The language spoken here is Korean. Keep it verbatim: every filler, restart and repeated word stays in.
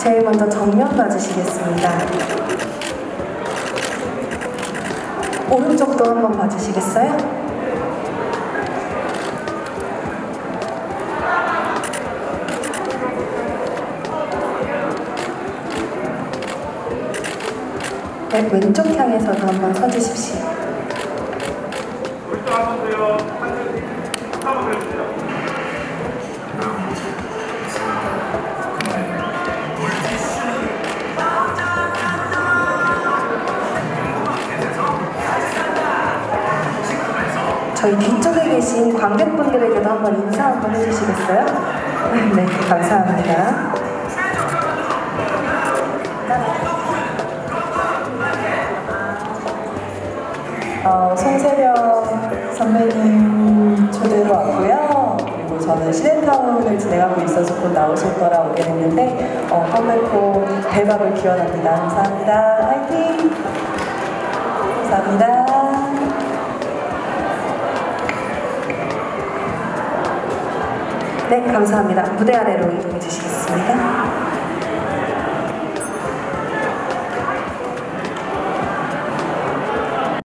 제일 먼저 정면 봐주시겠습니다. 오른쪽도 한번 봐주시겠어요? 네, 왼쪽 향해서도 한번 서주십시오. 오른쪽 한번 더요. 한번 해주세요. 저희 뒤쪽에 계신 관객분들에게도 한번 인사 한번 해주시겠어요? 네, 감사합니다. 어, 송세령 선배님 초대로 왔고요. 그리고 저는 시네타운을 진행하고 있어서 곧 나오실 거라 오게 됐는데 어, 컴백호 대박을 기원합니다. 감사합니다. 화이팅! 감사합니다. 네, 감사합니다. 무대 아래로 이동해 주시겠습니다.